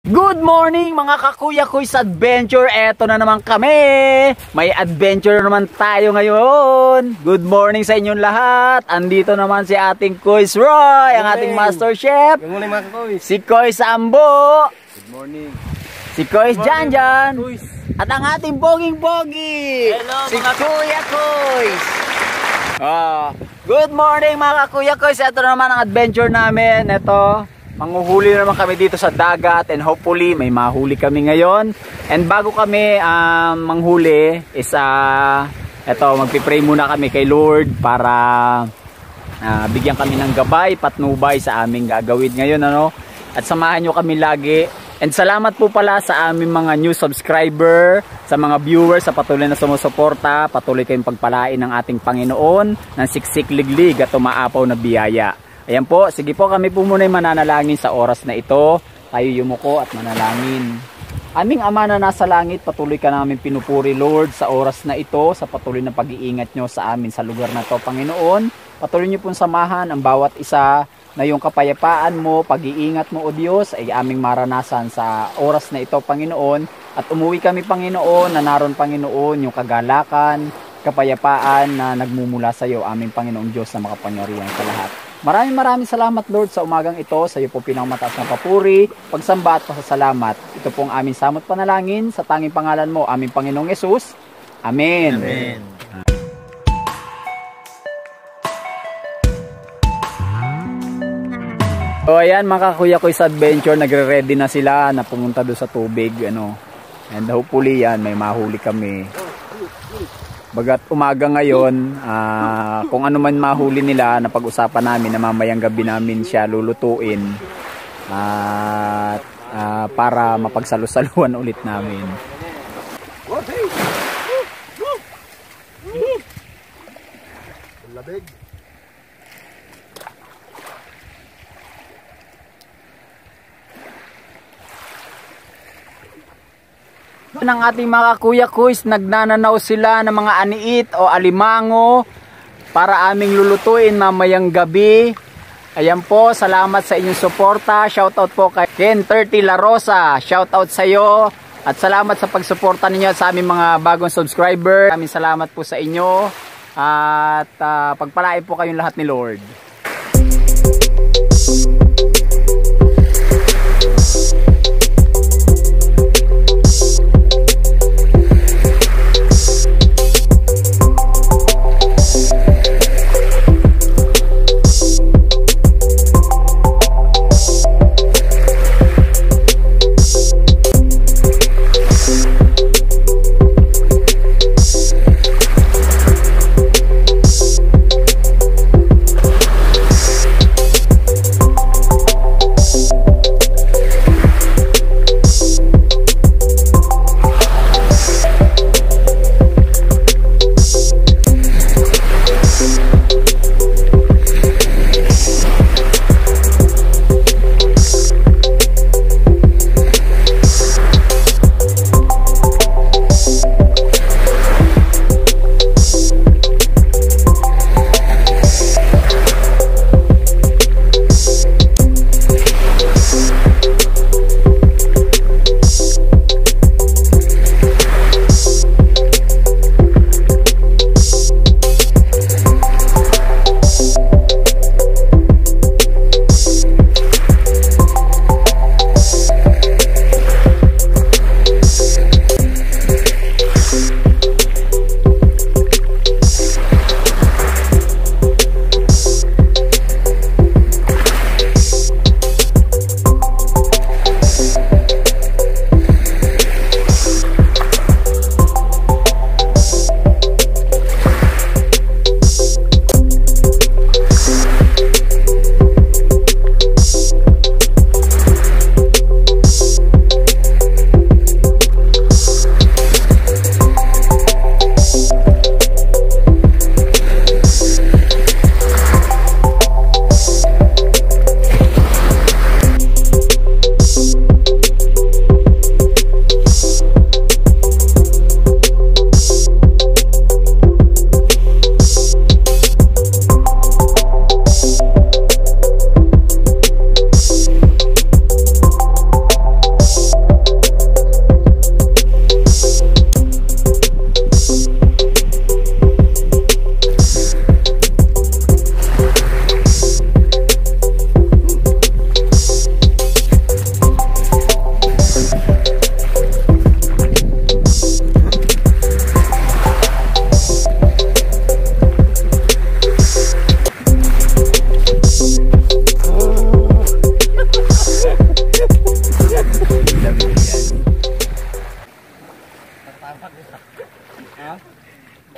Good morning mga kakuya ko's adventure. Eto na naman kami. May adventure naman tayo ngayon. Good morning sa inyong lahat. Andito naman si ating Kuys Roy, ang ating master chef. Good morning mga kakuys. Si Kuys Ambo. Good morning. Si Kuys Janjan. At ang ating boging-bogi. Si Kuya Kuys. Good morning mga kakuya ko's. Ito naman ang adventure namin. Ito, manghuhuli naman kami dito sa dagat and hopefully may mahuli kami ngayon. And bago kami manghuli is eto, magpipray muna kami kay Lord para bigyan kami ng gabay, patnubay sa aming gagawin ngayon, ano? At samahan nyo kami lagi. And salamat po pala sa aming mga new subscriber, sa mga viewers, sa patuloy na sumusuporta. Patuloy kayong pagpalain ng ating Panginoon ng siksik liglig at umaapaw na biyaya. Ayan po, sige po, kami po muna mananalangin sa oras na ito. Tayo yumuko at manalangin. Aming Ama na nasa langit, patuloy ka namin pinupuri, Lord, sa oras na ito, sa patuloy na pag-iingat nyo sa amin sa lugar na ito, Panginoon. Patuloy nyo pong samahan ang bawat isa na yung kapayapaan mo, pag-iingat mo, O Diyos, ay aming maranasan sa oras na ito, Panginoon. At umuwi kami, Panginoon, na naroon, Panginoon, yung kagalakan, kapayapaan na nagmumula sa iyo, aming Panginoong Diyos na makapangyarihan sa lahat. Maraming salamat, Lord, sa umagang ito. Sa iyo po pinangmataas ng papuri, pagsamba at pasasalamat. Ito pong aming samot panalangin sa tanging pangalan mo, aming Panginoong Yesus. Amen. Amen. So ayan mga kakuya ko's adventure, nagre-ready na sila na pumunta doon sa tubig, ano. And hopefully yan, may mahuli kami. Bagat umaga ngayon, kung ano man mahuli nila, na pag-usapan namin na mamayang gabi namin siya lulutuin para mapagsalusaluan ulit namin. Labig. Ng ating mga kuya ko's, nagnananaw sila ng mga aniit o alimango para aming lulutuin mamayang gabi. Ayan po, salamat sa inyong suporta. Shoutout po kay Ken 30 La Rosa. Shoutout sa iyo at salamat sa pagsuporta ninyo sa aming mga bagong subscriber. Maraming salamat po sa inyo at pagpalain po kayong lahat ni Lord.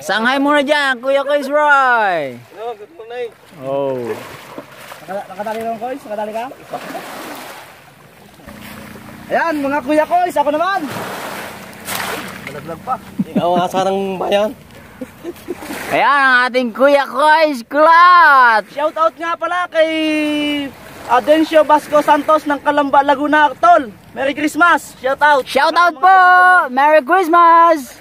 Sanghay muna dyan, Kuya Kois Roy. Hello, good morning. Oh. Nakadali lang, Kois? Nakadali ka? Ayan, mga Kuya Kois, ako naman. Malaglag pa. Ikaw ang asarang bayan. Ayan ang ating Kuya Kois Kulot. Shoutout nga pala kay Adencio Basco Santos ng Calamba, Laguna, Tol. Merry Christmas. Shoutout. Shoutout po. Merry Christmas.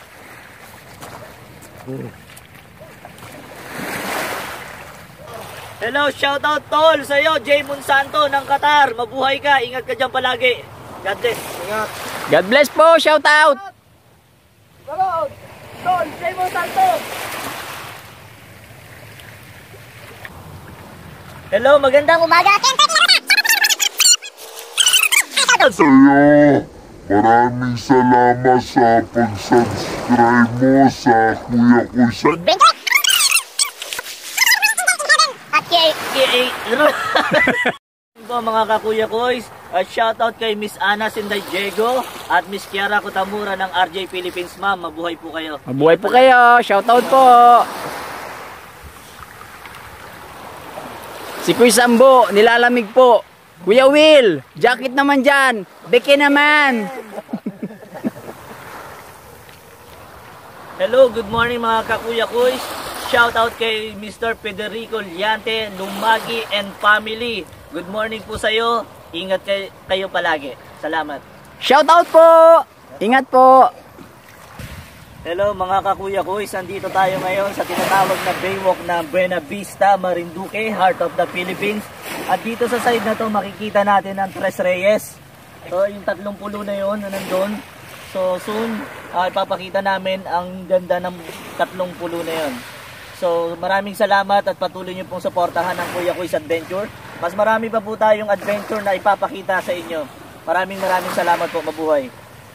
Hello, shoutout Tol sa iyo, Jay Monsanto ng Qatar. Mabuhay ka, ingat ka dyan palagi. God bless. Ingat. God bless po. Shoutout. Hello, Tol, Jay Monsanto. Hello, magandang umaga. Sa'yo, maraming salamat sa pag-subscribe mo sa Kuya Kois. Po mga kakuya Kois, shoutout kay Miss Ana Sinday Diego at Miss Kiara Kutamura ng RJ Philippines, ma'am. Mabuhay po kayo. Mabuhay po kayo. Shoutout po. Si Kuya Sambo, nilalamig po. Kuya Will, jacket naman dyan. Beke naman. Hello, good morning mga kakuya Kois. Shoutout kay Mr. Federico Liante, Lumagi and family. Good morning po sa iyo. Ingat kayo palagi. Salamat. Shoutout po. Ingat po. Hello mga kakuya Kois. Andito tayo ngayon sa tinatawag na Baywalk na Buena Vista, Marinduque, Heart of the Philippines. At dito sa side na to makikita natin ang Tres Reyes. So yung 30 na yun na nandun. So soon, ipapakita namin ang ganda ng 30 na yun. So maraming salamat at patuloy niyo pong suportahan ng Kuya Kois Adventure. Mas marami pa po tayong adventure na ipapakita sa inyo. Maraming salamat po. Mabuhay.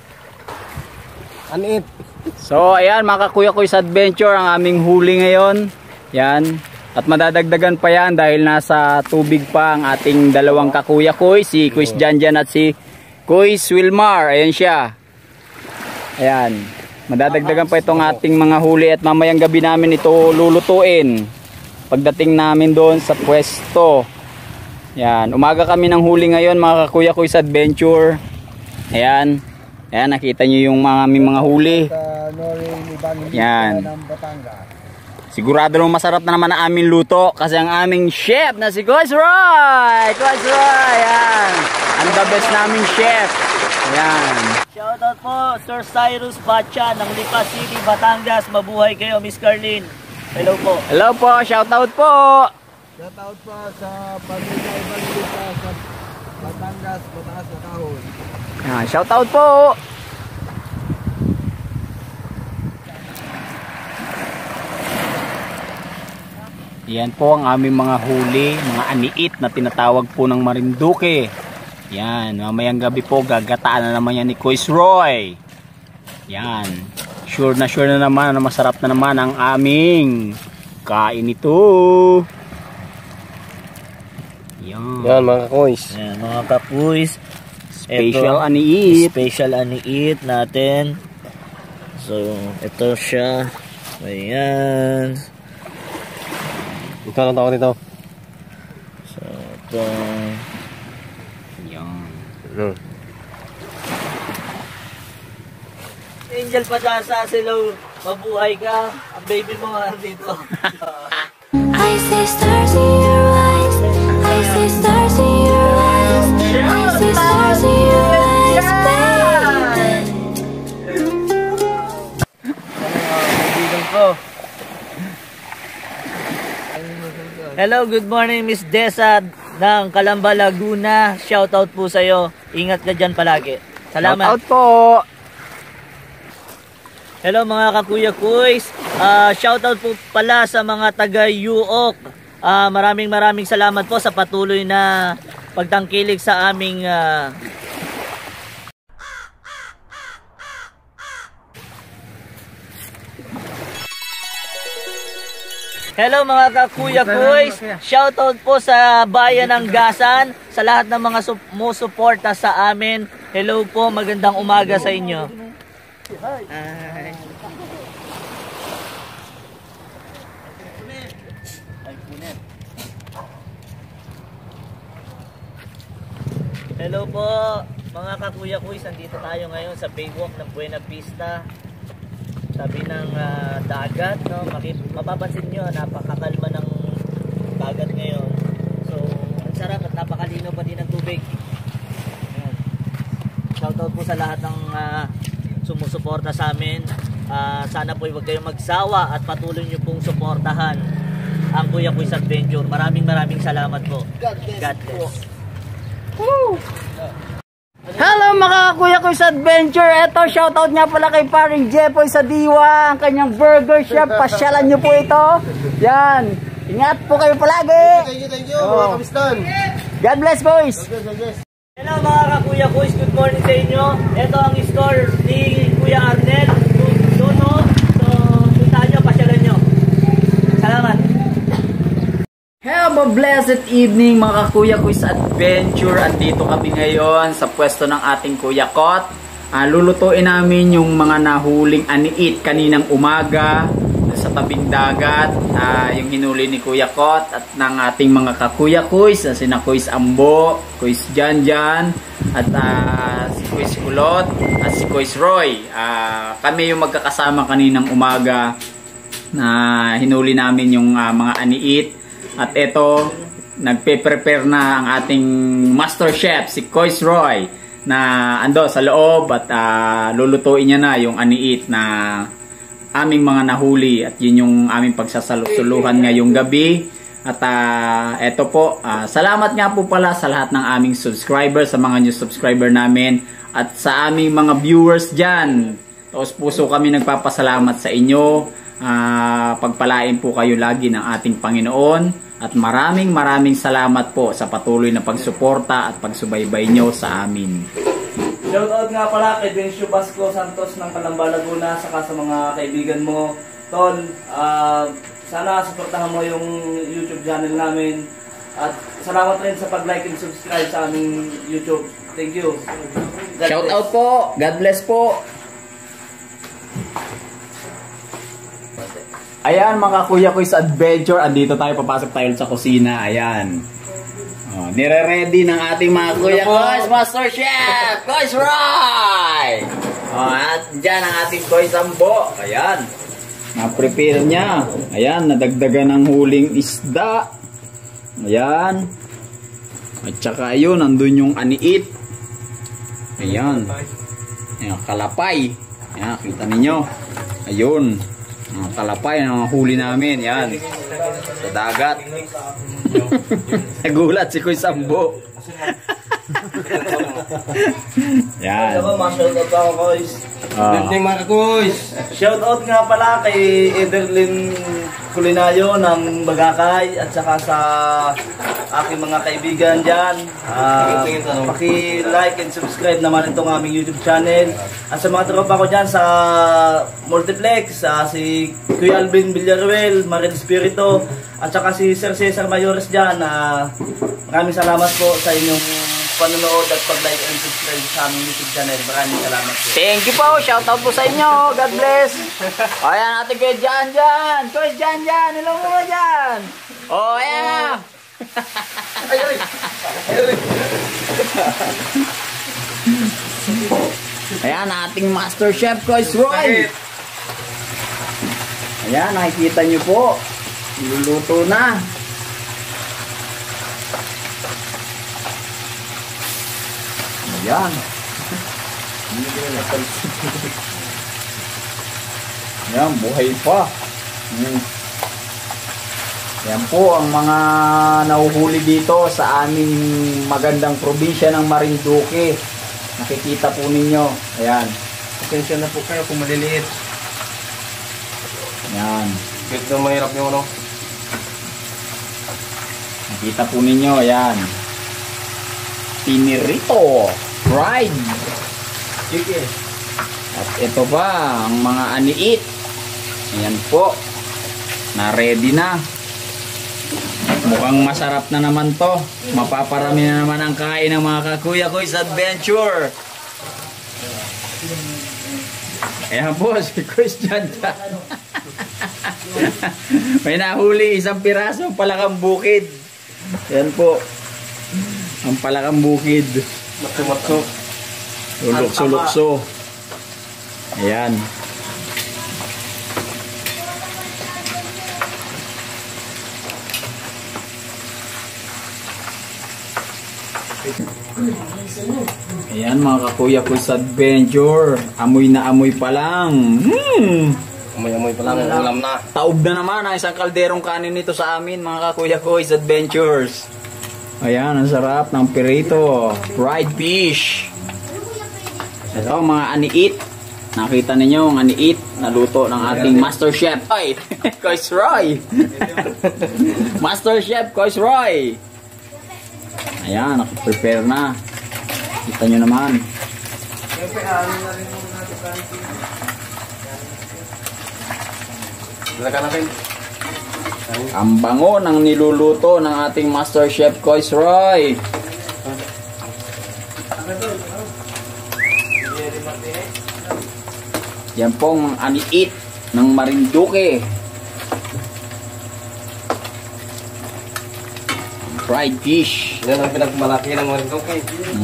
Anit. So ayan mga Kuya Kois Adventure ang aming huli ngayon. Yan. At madadagdagan pa yan dahil nasa tubig pa ang ating dalawang kakuya Kois. Si Kuis Janjan at si Kuis Wilmar. Ayan siya. Ayan. Madadagdagan pa itong ating mga huli at mamayang gabi namin ito lulutuin. Pagdating namin doon sa pwesto. Ayan. Umaga kami ng huli ngayon mga kakuya Kois Adventure. Ayan. Ayan. Nakita nyo yung mga huli. Ayan. Sigurado naman masarap na naman ang aming luto kasi ang aming chef na si Kois Roy. Kois Roy. Ayan. Ang the best naming chef. Ayan. Shoutout po Sir Cyrus Bacha ng Lipa City, Batangas. Mabuhay kayo, Miss Carlin. Hello po. Hello po. Shoutout po. Shoutout po sa pamilya Evangelista sa Batangas, Batangas na Kahon. Ayan. Shoutout po. Yan po ang aming mga huli, mga aniit na tinatawag po ng Marinduque. Yan, mamayang gabi po gagataan na naman yan ni Kois Roy. Yan, sure na naman na masarap na naman ang aming kain ito. Yan mga Kois. Ayan, mga kapuis. Special aniit. Special aniit natin. So, ito siya. Ayan. Ikaw lang tawag dito. So, ito. Yan. Angel Padasa, hello. Mabuhay ka. Ang baby mo nga dito. I see stars in your eyes. I see stars in your eyes. I see stars in your eyes, baby. Kaibigan ko. Hello, good morning Miss Desa ng Calamba, Laguna. Shoutout po sa iyo. Ingat ka dyan palagi. Salamat. Shoutout po. Hello mga kakuya Kois. Shoutout po pala sa mga taga Yuok. Maraming salamat po sa patuloy na pagtangkilik sa aming Hello mga kakuya Kois. Shoutout po sa bayan ng Gasan, sa lahat ng mga sumusuporta sa amin. Hello po, magandang umaga sa inyo. Hello po mga kakuya kuys, nandito tayo ngayon sa Baywalk ng Buena Vista. Tabi ng dagat, no? Mapapansin nyo, napakakalma ng dagat ngayon. So, ang sarap at napakalino pa din ng tubig. Ayan. Shoutout po sa lahat ng sumusuporta sa amin. Sana po huwag kayong magsawa at patuloy nyo pong suportahan ang Kuya Kuys Adventure. Maraming salamat po. God bless. Woo! Hello mga Kuya Kuys Adventure. Ito, shoutout nga pala kay paring Jepoy sa Diwa, ang kanyang burger shop. Pasyalan nyo po ito. Yan. Ingat po kayo palagi. Thank you. Mga kamistan. God bless, boys. Hello mga kakuya kuys, good morning sa inyo. Ito ang store ni Kuya Arnel. Dono. So, puntahan nyo, pasyalan nyo. Salamat. Have a blessed evening mga Kuya Kuys Adventure. Andito kami ngayon sa pwesto ng ating Kuya Kot. Lulutuin namin yung mga nahuling aniit kaninang umaga sa tabing dagat. Yung hinuli ni Kuya Kot at ng ating mga kakuya Kuys, sina Kuys Ambo, Kuys Janjan, at si Kuys Kulot at si Kuys Roy. Kami yung magkakasama kaninang umaga na hinuli namin yung mga aniit. At ito, nagpe-prepare na ang ating master chef, si Kuys Roy, na ando sa loob at lulutuin niya na yung aniit na aming mga nahuli. At yun yung aming pagsasalusuluhan ngayong gabi. At eto po, salamat nga po pala sa lahat ng aming subscribers, sa mga new subscriber namin, at sa aming mga viewers dyan. Taos puso kami nagpapasalamat sa inyo. Pagpalain po kayo lagi ng ating Panginoon, at maraming salamat po sa patuloy na pagsuporta at pagsubaybay nyo sa amin. Shoutout nga pala kay Bencio Basco Santos ng Calamba, Laguna, saka sa mga kaibigan mo. Tol, sana suportahan mo yung YouTube channel namin. At salamat rin sa pag-like and subscribe sa aming YouTube. Thank you. Shoutout po. God bless po. Ayan mga Kuya Kuys Adventure, andito tayo, papasok tayo sa kusina. Ayan. Nire-ready ng ating mga Kuya Kuys Master Chef, Kuys Roy. At dyan ang ating Kuys Ambo. Ayan. Na-prepare niya. Ayan, nadagdagan ng huling isda. Ayan. At saka ayun, nandun yung aniit. Ayan. Ayan, kalapay. Ayan, kita ninyo. Ayun. Kalapay ang huli namin. Yan. Sa dagat. Nagulat si Kuys Ambo. Yan. Shoutout ako, Kuys. Good evening mga kuys. Shoutout nga pala kay Everlyn Culinayo ng Bagakay, at saka sa aking mga kaibigan dyan. Paki-like and subscribe naman itong aming YouTube channel. At sa mga tropa ko dyan sa Multiplex, si Kuya Alvin Villaruel, Maril Spirito, at saka si Sir Cesar Mayores dyan. Maraming salamat po sa inyong panonood at pag-like and subscribe sa aming YouTube channel. Maraming salamat po. Thank you po. Shoutout po sa inyo. God bless. Ayan natin kay Janjan. Kuys Janjan. Hello mo dyan. O, ayan na. Ayan ating Master Chef Kuys Roy. Ayan, nakikita nyo po. Luluto na. Ayan. Ayan, buhay pa. Ayan po ang mga nahuhuli dito sa aming magandang probinsya ng Marinduque. Nakikita po ninyo. Ayan. Pasensya na po kayo kung maliliit. Ayan. Kahit na mahirap yung ano. Nakita po ninyo. Ayan. Pinirito. Fried. Chicken. At ito pa ang mga aniit. Ayan po. Na-ready na. At mukhang masarap na naman to. Mapaparami na naman ang kain ng mga kakuya Kuys Adventure. Ayan po si Kuys Janjan. May nahuli isang piraso palakang bukid. Ayan po. Ang palakang bukid. Matso-matso. Lulukso-lukso. Ayan. Ayan mga kakuya ko sa adventure. Amoy na amoy pa lang. Amoy-amoy pa lang, ulam na. Taob na naman ang isang kalderong kanin nito sa amin mga kakuya ko sa adventures. Ayan, ang sarap ng pirito. Fried fish. Ito mga aniit. Nakita ninyo ang aniit na luto ng ating Master Chef. Ay, Coach Roy. Master Chef Coach Roy. Ayan, nakaprepare na. Kita nyo naman. Lagyan natin. Ang bango ng niluluto ng ating Master Chef Coach Roy. Yan pong aniit ng Marinduque. Fried fish. Yan ang pinagmalaki ng Marinduque.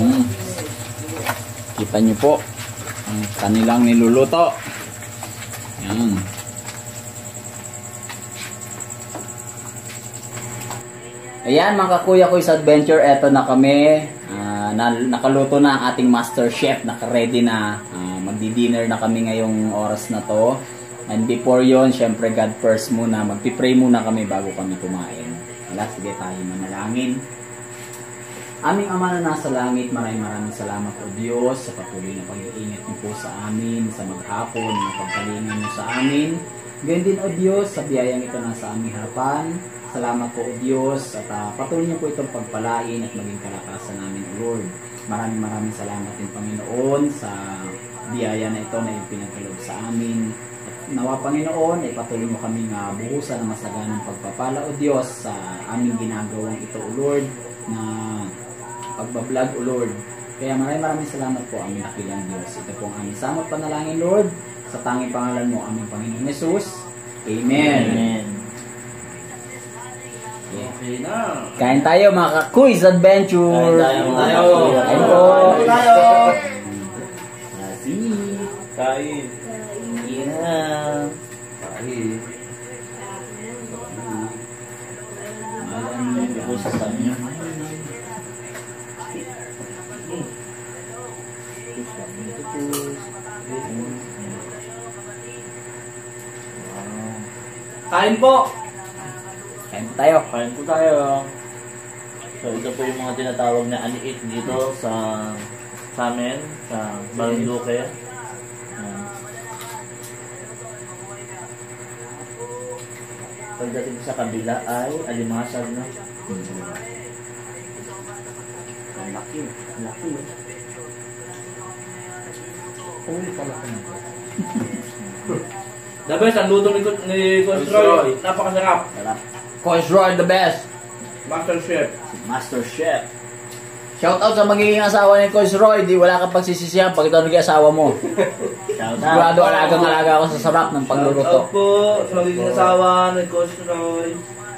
Kita nyo po ang kanilang niluluto. Yan. Ayan mga kakuya ko sa adventure, eto na kami. Nakaluto na ang ating Master Chef. Naka-ready na. Magdi-dinner na kami ngayong oras na to. And before yon, syempre God first muna. Magpipray muna kami bago kami kumain. Wala, sige tayo manalangin. Aming Ama na nasa langit, maraming salamat o Diyos sa patuloy na pag-iingat niyo po sa amin, sa maghapon, na pagkalingan niyo sa amin. Ganyan din o Diyos, sa biyayang ito nasa aming harapan. Salamat po o Diyos at patuloy niyo po itong pagpalain at maging kalakasan namin o Lord. Maraming salamat din Panginoon sa biyaya na ito na yung pinagkaloob sa amin. At nawa Panginoon ay patuloy mo kaming buhusan ng masaganang pagpapala o Diyos sa aming ginagawang ito o Lord na pagbablog o Lord. Kaya maraming salamat po aming dakilang Diyos. Ito po ang aming samot panalangin Lord sa tanging pangalan mo aming Panginoon Jesus. Amen. Amen. Okay na. Kain tayo mga ka-quiz adventure. Kain tayo. Kain po. Kain. Yeah. Kain. Malamig po sa kanya. Kain po! Kain po tayo. Kain po tayo. So ito po yung mga tinatawag na aniit dito sa amin, sa Marinduque. Ayan. Pagdating sa kabila ay alimasag na. Ang laki. Laki. Uy, palaki na. The best, ang luto ni Coach Roy. Napakasarap. Coach Roy the best. Master Chef. Master Chef. Shout out sa magiging asawa ni Coach Roy. Di wala kang pagsisisihan pag ito naging asawa mo. Sigurado alagang-alaga ako sa sarap ng pagluluto. Shout out po sa magiging asawa ni Coach Roy.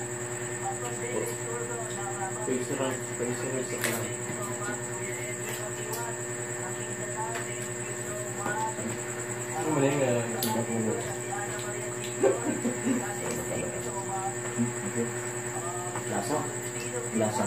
Lasa. Lasa.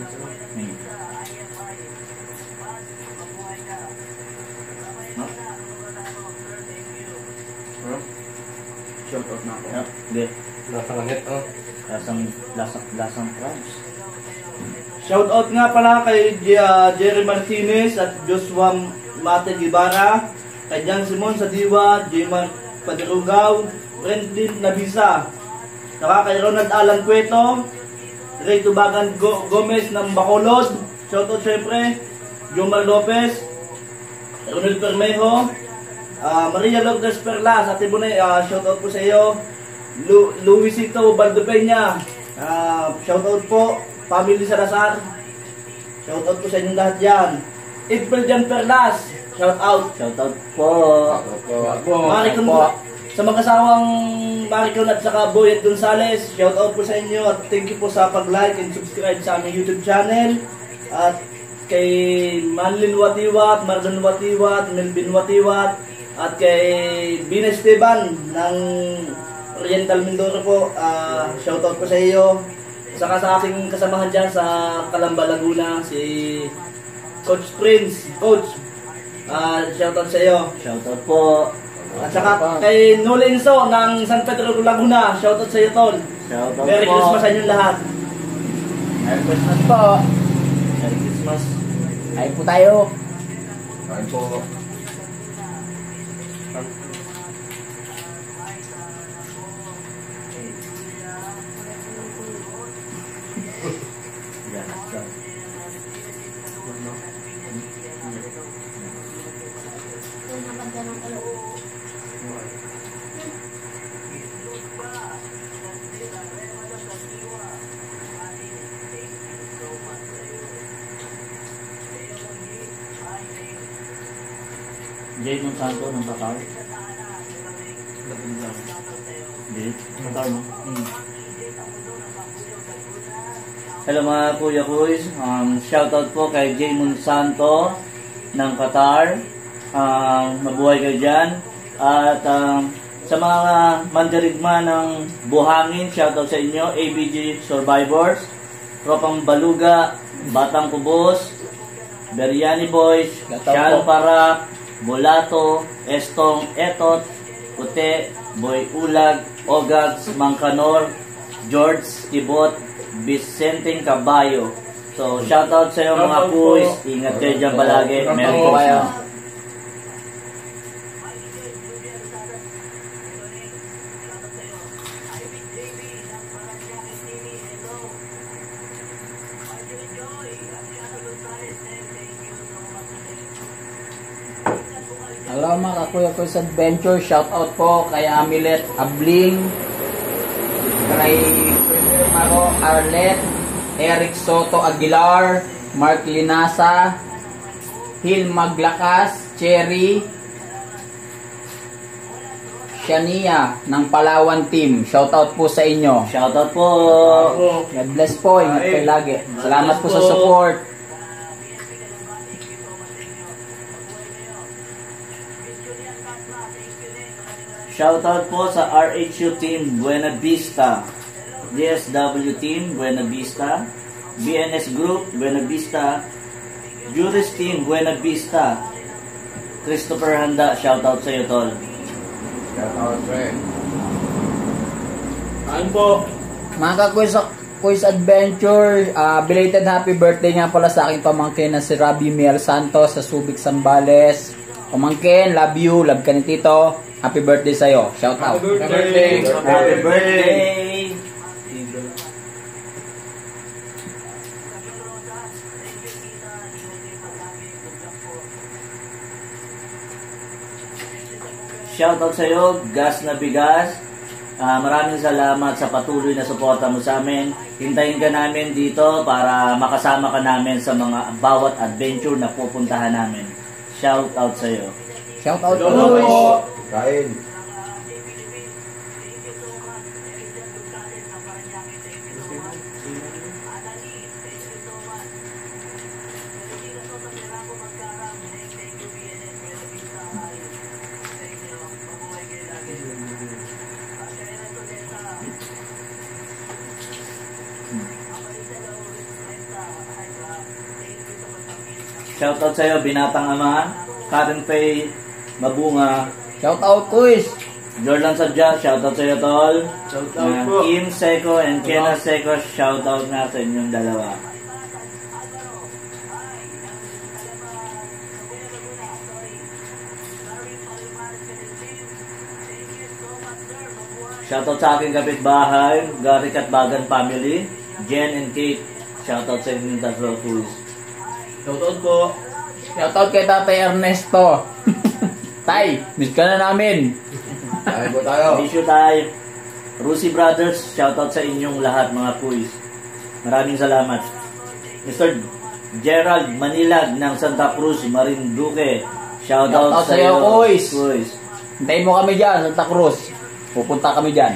Shout out na ako. Hindi. Lasang langit, oh. Lasang crabs. Shout out nga pala kay Jerry Martinez at Joshua Mate Guevara, kay Jan Simon sa Diwa, J-Mark Padirugaw, Brentlin Nabisa, saka kay Ronald Alan Cueto, Ray Tubagan Gomez ng Bacolod, shout out syempre, Jomar Lopez, Ronald Permejo, Maria Lourdes Perlas, Ate Bunay, shout out po sa iyo, Luisito Valdepeña, shout out po, Family Salazar, shout out po sa inyong lahat yan. April Jan Perlas, shout out. Shout out po. Maricon po. Sa mag-asawang Maricon at saka Boyet Gonzales, shout out po sa inyo at thank you po sa pag-like and subscribe sa aming YouTube channel. At kay Manlin Watiwat, Marlon Watiwat, Melvin Watiwat, at kay Bina Esteban ng Oriental Mindoro po. Shoutout po sa iyo. Saka sa aking kasamahan dyan sa Calamba, Laguna, si Coach Prince. Coach, shoutout sa iyo. Shoutout po. At saka kay Nolenso ng San Pedro, Laguna. Shoutout sa iyo, Tol. Shoutout Merry po. Christmas sa inyong lahat. Merry Christmas po. Merry Christmas. Kain po tayo. Kain po. Jay Monsanto ng Qatar. Hindi. Qatar mo. Hello mga kuya kuys. Shoutout po kay Jay Monsanto ng Qatar. Mabuhay kayo dyan. At sa mga mandirigma ng buhangin, shoutout sa inyo. ABG Survivors, Tropang Baluga, Batang Kubos, Beriani Boys, Shal Parak, Bolato, Estong Etot, Ute, Boy Ulag, Ogags, Mangkanor, George Tibot, Vicenteng Caballo. So, shoutout sa iyo mga kuys. Ingat kayo dyan palagi. Merry Christmas. Hello mga kakuya ko sa Adventure. Shout out po kay Amilet Abling, kay Premier Maro Arlet, Eric Soto Aguilar, Mark Linasa, Hil Maglakas, Cherry, Shania ng Palawan Team. Shout out po sa inyo. Shoutout po. God bless po. Ingat kayo lagi. Salamat po sa support. Shoutout po sa RHU Team Buena Vista, DSW Team Buena Vista, BNS Group Buena Vista, Juris Team Buena Vista, Christopher Handa. Shoutout sa iyo, Tol. Shoutout, friend. Ano po? Mga Kuys Adventure, belated happy birthday nga pala sa aking pamangkin na si Rabi Miel Santos sa Subic, Zambales. Pamangkin, love you, love ka ni Tito. Happy birthday sa'yo. Shout out. Happy birthday! Shoutout sa iyo, Gas na Bigas. Maraming salamat sa patuloy na suporta mo sa amin. Hintayin ka namin dito para makasama ka namin sa mga bawat adventure na pupuntahan namin. Shoutout sa iyo. Shout out Hello. po. Kain. Shoutout sa iyo, Binatang Ama, Karen Faye Mabunga, Shout out Kuys. Jordan Sadja, shoutout sa iyo, Tol. Shoutout po. Kim Seco and Kena Seco, shoutout nga sa inyong dalawa. Shoutout sa aking kapitbahay, Garik at Bagan family, Jen and Kate, shoutout sa inyong tatlo, Kuys. Shoutout po. Shout out kay Tatay Ernesto. Tay, miss ka na namin. Kain po tayo. Issue tayo. Rusi Brothers, shoutout sa inyong lahat mga Kuys. Maraming salamat. Mr. Gerald Manilag ng Santa Cruz, Marinduque, shoutout Shoutout sa iyo, Kuys. Kuys. Hintayin mo kami dyan, Santa Cruz. Pupunta kami dyan.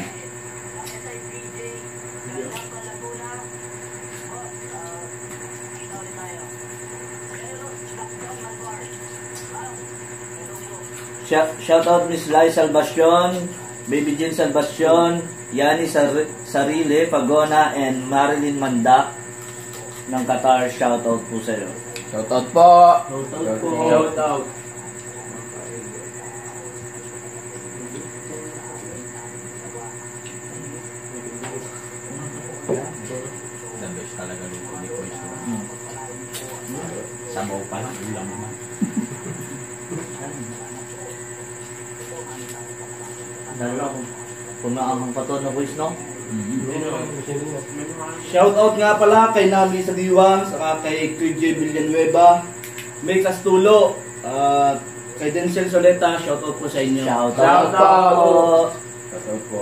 Shoutout Miss Lai Salvacion, Baby Jean Salvacion, Yani Sarile Pagona, and Marilyn Mandak ng Qatar. Shoutout po sa iyo. Shoutout po. Shoutout po. Shoutout. The best talaga luto ni Kois. Sabaw pa lang, ulam naman. Pumaangang pa to na voice, no? Shoutout nga pala kay Nami sa Diwa, saka kay QJ Villanueva, May Castulo, kay Denzel Soleta, shoutout po sa inyo. Shoutout po. Shoutout po.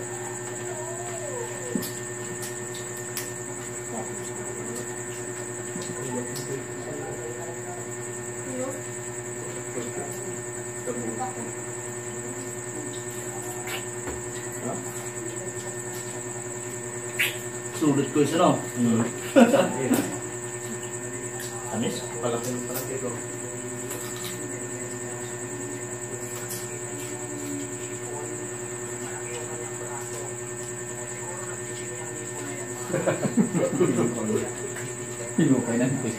Sulit ko isa, no? Amis? Hinukay na ni Kois.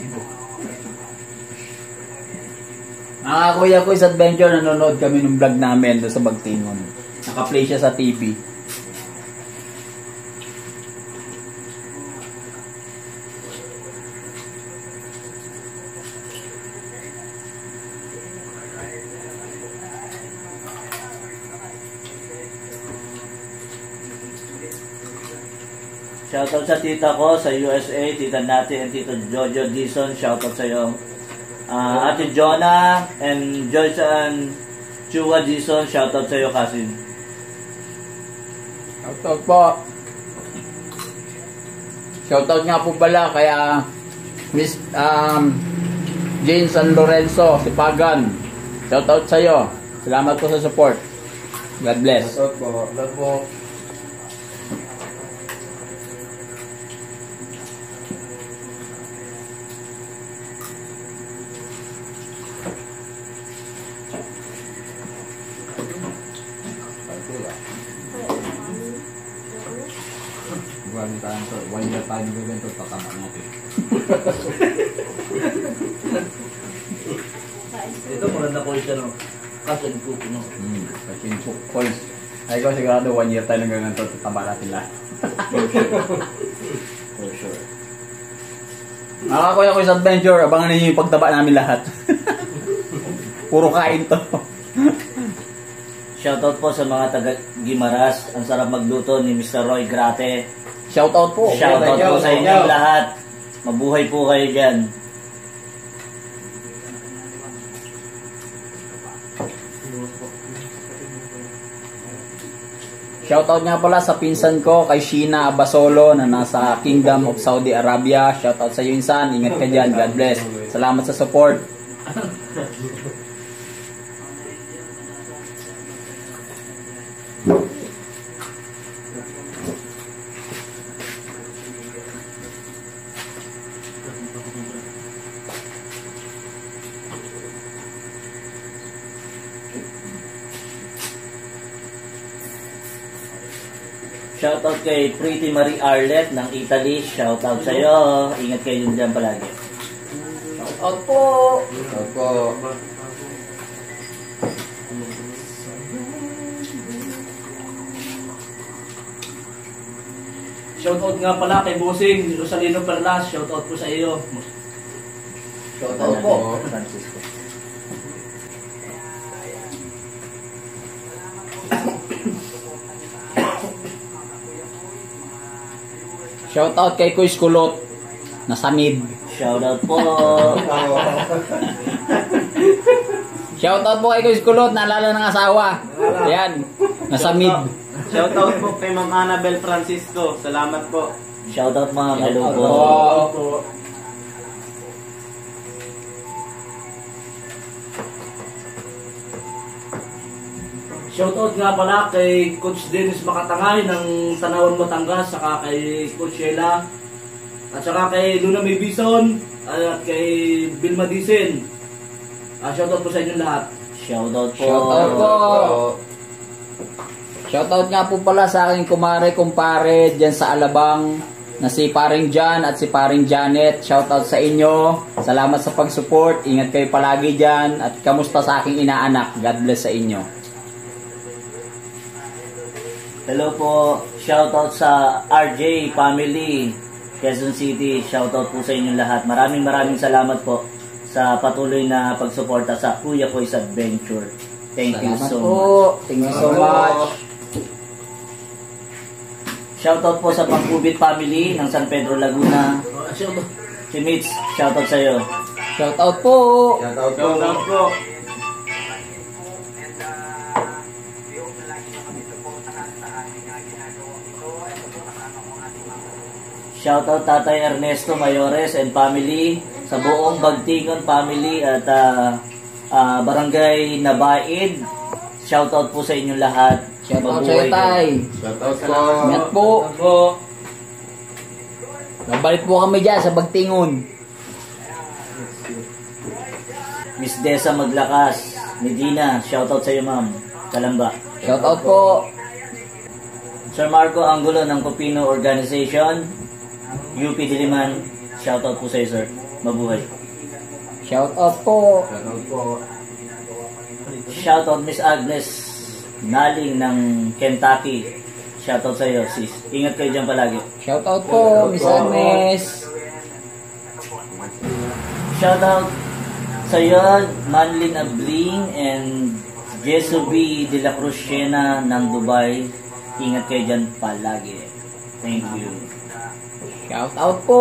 Mga Kuya Kois Adventure, nanonood kami ng vlog namin doon sa Bagtingon. Naka-play siya sa TV. Shoutout sa tita ko sa USA, tita Nati and tito Jojo Dison. Shoutout sa iyo. Ate Jonah and Joyce and Chua Dison. Shoutout sa iyo, cousin. Shoutout po. Shoutout nga po pala kaya Miss Jane San Lorenzo, si Pagan. Shoutout sa iyo. Salamat po sa support. God bless. Shoutout po. Shoutout po. Buwan tayo to. 1 year tayo nagagento, tatama natin. Ito maganda ko siya, no? Kasi ko, no? Kasi yung points. Ay ko sigurado 1 year tayo nagagento, tatama natin lahat. For sure. Mga Kuya Kois Adventure, abangan ninyo yung pagtaba namin lahat. Puro kain to. Shoutout po sa mga taga Gimaras. Ang sarap magluto ni Mr. Roy Grate. Shoutout po. Shoutout po sa inyong lahat. Mabuhay po kayo dyan. Shoutout nga pala sa pinsan ko kay Sheena Abasolo na nasa Kingdom of Saudi Arabia. Shoutout sa iyo, insan. Ingat ka dyan. God bless. Salamat sa support. Shoutout kay Pretty Marie Arlet ng Italy. Shoutout sa iyo. Ingat kayo dyan palagi. Shoutout po. Shoutout po. Shoutout nga pala kay Bossing Rosalino Perlas. Shoutout po sa iyo. Shoutout po. Francisco. Shoutout kay Kuis Kulot na Samid. Shoutout po. Shoutout po kay Kuis Kulot, naalala ng asawa. Ayan, na Samid. Shoutout po kay Ma'am Annabel Francisco. Salamat po. Shoutout ma'am. Hello po. Shoutout po. Shoutout nga pala kay Coach Dennis Makatangay ng Tanawan Batangas, saka kay Coach Sheila, at saka kay Luna May Bison, at kay Vilma Dicen. Shoutout po sa inyo lahat. Shoutout po. Shoutout po. Shoutout nga po pala sa aking kumpare dyan sa Alabang na si Paring John at si Paring Janet. Shoutout sa inyo. Salamat sa pag-support. Ingat kayo palagi dyan. At kamusta sa aking inaanak. God bless sa inyo. Hello po. Shoutout sa RJ family, Quezon City. Shoutout po sa inyong lahat. Maraming salamat po sa patuloy na pagsuporta sa Kuya Koy's Adventure. Thank you so much. Thank you so much. Shoutout po sa Pangkubit family ng San Pedro, Laguna. Si Mitch, shoutout sa iyo. Shoutout po. Shoutout po. Shoutout Tatay Ernesto Mayores and family, sa buong Bagtingon family at Barangay Nabaid. Shoutout po sa inyong lahat. Shoutout sa iyo, Tay. Shoutout po. Ingat po. Nabalik po kami dyan sa Bagtingon. Miss Desa Maglakas, Medina, shoutout sa iyo ma'am. Kalamba. Shoutout po. Sir Marco Angulo ng Copino Organization, UP Diliman, shoutout po sa iyo sir. Mabuhay. Shoutout po. Shoutout po. Shoutout Miss Agnes Naling ng Kentucky. Shoutout sa iyo sis. Ingat kayo dyan palagi. Shoutout po, Miss Agnes. Shoutout sa iyo, Manlin Abling and Jesubi de la Cruz Siena ng Dubai. Ingat kayo dyan palagi. Thank you. Shoutout po.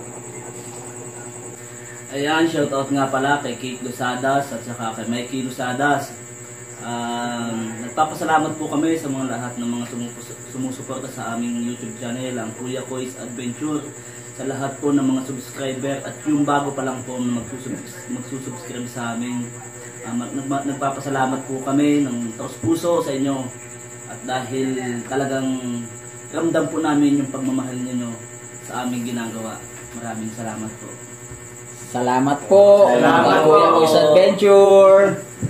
Ayan, shoutout nga pala kay Kate Lusadas at saka kay Mikey Lusadas. Nagpapasalamat po kami sa mga lahat ng mga sumusuporta sa aming YouTube channel, ang Kuya Koy's Adventure, sa lahat po ng mga subscriber at yung bago pa lang po na magsusubscribe sa amin. Nagpapasalamat po kami ng taos puso sa inyo at dahil talagang ramdam po namin yung pagmamahal ninyo sa aming ginagawa. Maraming salamat po. Salamat po. Salamat po. Kuya Koy's Adventure.